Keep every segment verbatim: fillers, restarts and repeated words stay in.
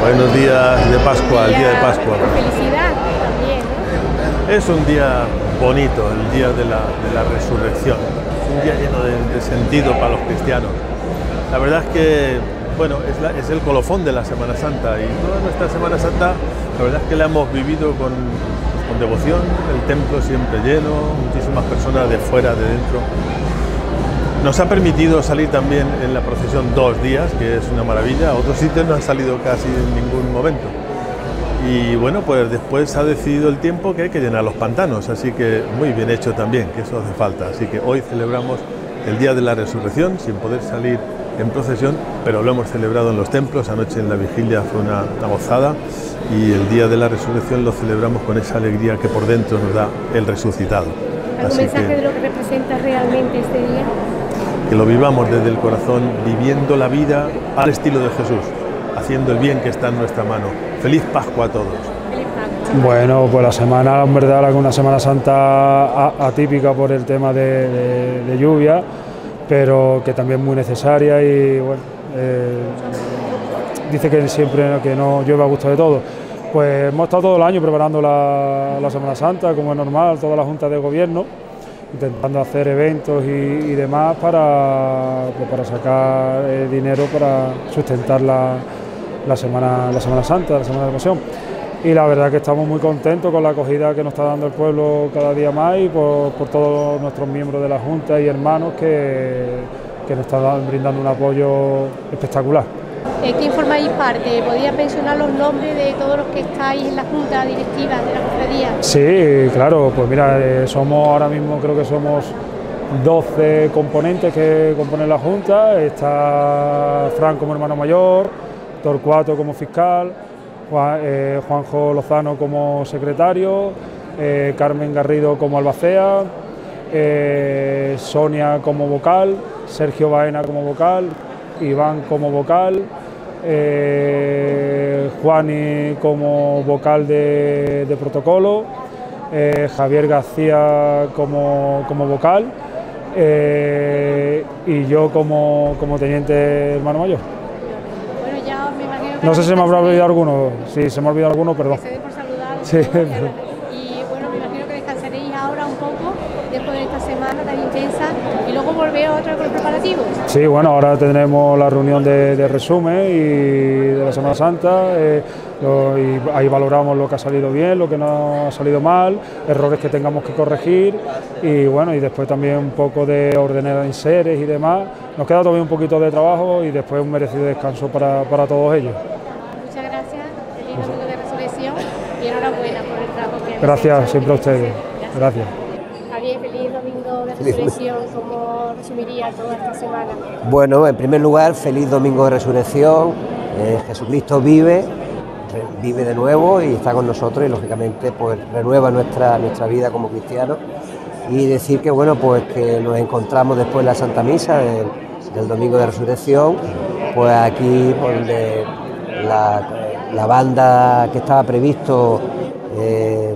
Buenos días de Pascua, el día de Pascua. Felicidad también, ¿no? Es un día bonito, el día de la, de la resurrección. Es un día lleno de, de sentido para los cristianos. La verdad es que, bueno, es, la, es el colofón de la Semana Santa y toda nuestra Semana Santa, la verdad es que la hemos vivido con, con devoción, el templo siempre lleno, muchísimas personas de fuera, de dentro. Nos ha permitido salir también en la procesión dos días, que es una maravilla. A otros sitios no han salido casi en ningún momento. Y bueno, pues después ha decidido el tiempo que hay que llenar los pantanos, así que muy bien hecho también, que eso hace falta. Así que hoy celebramos el Día de la Resurrección sin poder salir en procesión, pero lo hemos celebrado en los templos. Anoche en la vigilia fue una, una gozada y el Día de la Resurrección lo celebramos con esa alegría que por dentro nos da el resucitado. ¿Algún mensaje de lo que representa realmente este día? Que lo vivamos desde el corazón, viviendo la vida al estilo de Jesús, haciendo el bien que está en nuestra mano. Feliz Pascua a todos. Feliz Pascua. Bueno, pues la semana, en verdad, una Semana Santa atípica por el tema de, de, de lluvia, pero que también muy necesaria y bueno, eh, dice que siempre que no llueve a gusto de todo. Pues hemos estado todo el año preparando la, la Semana Santa, como es normal, toda la Junta de Gobierno, intentando hacer eventos y, y demás para, pues para sacar eh, dinero para sustentar la, la, semana, la Semana Santa, la Semana de Pasión. Y la verdad que estamos muy contentos con la acogida que nos está dando el pueblo cada día más y por, por todos nuestros miembros de la Junta y hermanos que, que nos están brindando un apoyo espectacular. ¿De quién formáis parte? ¿Podría mencionar los nombres de todos los que estáis en la Junta Directiva de la Cofradía? Sí, claro, pues mira, eh, somos ahora mismo, creo que somos doce componentes que componen la Junta. Está Fran como hermano mayor, Torcuato como fiscal, Juan, eh, Juanjo Lozano como secretario, eh, Carmen Garrido como albacea, eh, Sonia como vocal, Sergio Baena como vocal, Iván como vocal, eh, Juani como vocal de, de protocolo, eh, Javier García como, como vocal eh, y yo como, como teniente hermano mayor. Bueno, ya me imagino que no sé si se me habrá olvidado alguno, sí, se me ha olvidado alguno, perdón. Que se dé por saludar. Sí. Y bueno, me imagino que descansaréis ahora un poco después de esta semana tan intensa y luego volver otra con los preparativos. Sí, bueno, ahora tendremos la reunión de, de resumen y de la Semana Santa eh, lo, y ahí valoramos lo que ha salido bien, lo que no ha salido mal, errores que tengamos que corregir y bueno, y después también un poco de ordenar enseres y demás. Nos queda todavía un poquito de trabajo y después un merecido descanso para, para todos ellos. Muchas gracias, feliz domingo de resurrección y enhorabuena por el trabajo que habéis Gracias hecho. siempre a ustedes. Gracias. Gracias. Javier, feliz domingo de resurrección. ¿Cómo resumiría toda esta semana? Bueno, en primer lugar, feliz domingo de resurrección. Eh, Jesucristo vive, vive de nuevo y está con nosotros y lógicamente pues renueva nuestra, nuestra vida como cristianos. Y decir que bueno, pues que nos encontramos después de la Santa Misa del, del domingo de resurrección, pues aquí donde la, la banda que estaba previsto eh,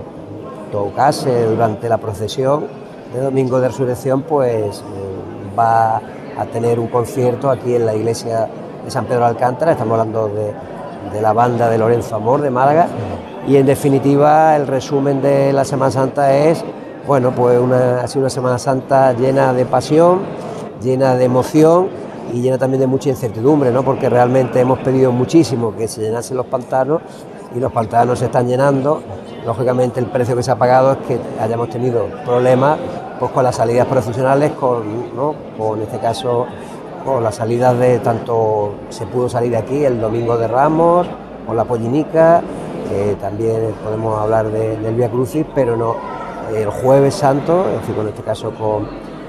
tocase durante la procesión de domingo de resurrección, pues eh, va a tener un concierto aquí en la iglesia de San Pedro de Alcántara. Estamos hablando de, de la banda de Lorenzo Amor de Málaga y en definitiva el resumen de la Semana Santa es, bueno, pues una, ha sido una Semana Santa llena de pasión, llena de emoción y llena también de mucha incertidumbre, ¿no? Porque realmente hemos pedido muchísimo que se llenasen los pantanos y los pantanos se están llenando. Lógicamente el precio que se ha pagado es que hayamos tenido problemas pues, con las salidas procesionales, con, ¿no? con este caso con las salidas de tanto se pudo salir de aquí el domingo de Ramos, con la Pollinica, que también podemos hablar de, del Vía Crucis, pero no el Jueves Santo, es decir, con este caso con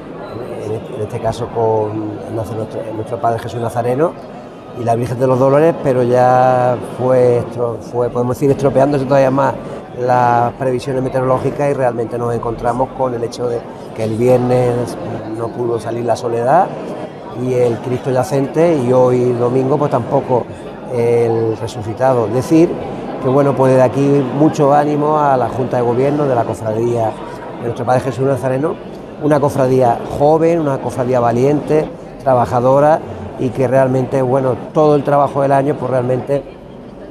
en este caso con nuestro, nuestro Padre Jesús Nazareno y la Virgen de los Dolores, pero ya fue, fue podemos decir, estropeándose todavía más las previsiones meteorológicas y realmente nos encontramos con el hecho de que el viernes no pudo salir la Soledad y el Cristo yacente y hoy domingo pues tampoco el resucitado. Decir que bueno, pues de aquí mucho ánimo a la Junta de Gobierno de la Cofradía de nuestro Padre Jesús Nazareno, una cofradía joven, una cofradía valiente, trabajadora y que realmente, bueno, todo el trabajo del año pues realmente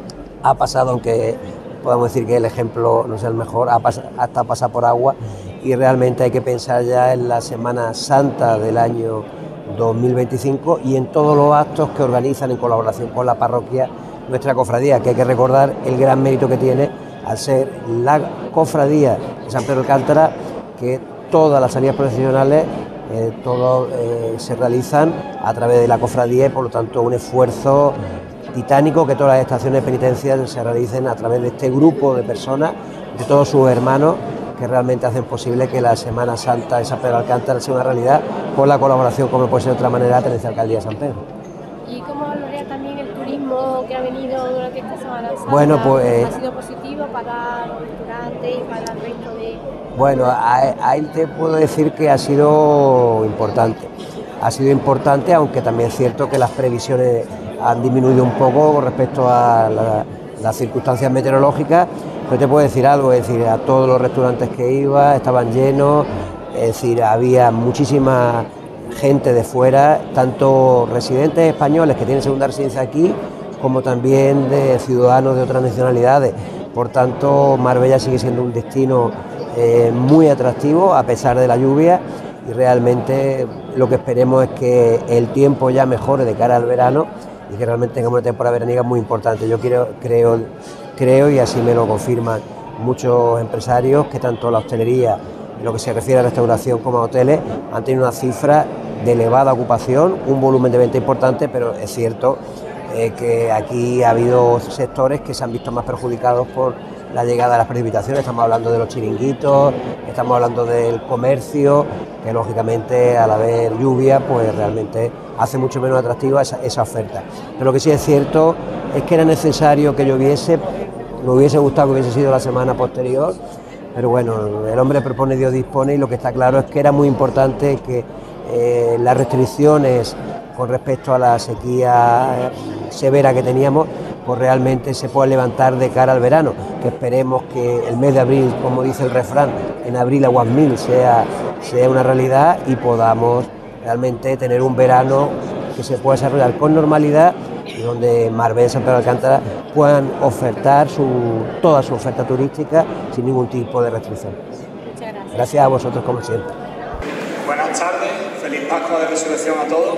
ha pasado, aunque podemos decir que el ejemplo no sea el mejor, ha pas hasta pasar por agua, y realmente hay que pensar ya en la Semana Santa del año dos mil veinticinco y en todos los actos que organizan en colaboración con la parroquia nuestra cofradía, que hay que recordar el gran mérito que tiene al ser la cofradía de San Pedro Alcántara, que todas las salidas procesionales eh, todo, eh, se realizan a través de la cofradía, y por lo tanto un esfuerzo titánico que todas las estaciones de penitencia se realicen a través de este grupo de personas, de todos sus hermanos, que realmente hacen posible que la Semana Santa de San Pedro Alcántara sea una realidad, con la colaboración, como puede ser de otra manera, de la Alcaldía de San Pedro. ¿Y cómo valorea también el turismo que ha venido durante esta Semana Santa? Bueno, pues, ¿Ha sido positivo para los restaurantes y para el resto de...? Bueno, ahí te puedo decir que ha sido importante. Ha sido importante, aunque también es cierto que las previsiones han disminuido un poco con respecto a la, las circunstancias meteorológicas. Pero te puedo decir algo, es decir, a todos los restaurantes que iba estaban llenos, es decir, había muchísima gente de fuera, tanto residentes españoles que tienen segunda residencia aquí, como también de ciudadanos de otras nacionalidades. Por tanto, Marbella sigue siendo un destino eh, muy atractivo a pesar de la lluvia, y realmente lo que esperemos es que el tiempo ya mejore de cara al verano y que realmente tengamos una temporada veraniega muy importante. Yo quiero, creo, creo, y así me lo confirman muchos empresarios, que tanto la hostelería, en lo que se refiere a restauración como a hoteles, han tenido una cifra de elevada ocupación, un volumen de venta importante, pero es cierto eh, que aquí ha habido sectores que se han visto más perjudicados por la llegada de las precipitaciones. Estamos hablando de los chiringuitos, estamos hablando del comercio, que lógicamente al haber lluvia pues realmente hace mucho menos atractiva esa, esa oferta. Pero lo que sí es cierto es que era necesario que lloviese, me hubiese gustado que hubiese sido la semana posterior, pero bueno, el hombre propone, Dios dispone, y lo que está claro es que era muy importante que eh, las restricciones con respecto a la sequía severa que teníamos, pues realmente se pueda levantar de cara al verano, que esperemos que el mes de abril, como dice el refrán, en abril aguas mil, sea, sea una realidad, y podamos realmente tener un verano que se pueda desarrollar con normalidad, y donde Marbella y San Pedro Alcántara puedan ofertar su, toda su oferta turística sin ningún tipo de restricción. Muchas gracias. Gracias a vosotros, como siempre. Buenas tardes, feliz Pascua de Resurrección a todos.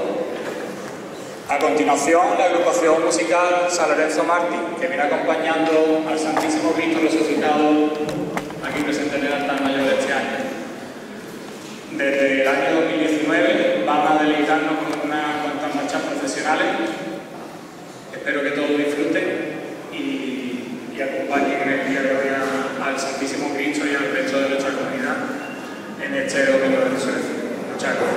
A continuación, la agrupación musical San Lorenzo Martín, que viene acompañando al Santísimo Cristo resucitado aquí presente en el altar mayor de este año. Desde el año dos mil diecinueve van a deleitarnos con unas cuantas marchas profesionales. Espero que todos disfruten y, y acompañen en el día de hoy a, al Santísimo Cristo y al resto de nuestra comunidad en este domingo de resurrección. Muchas gracias.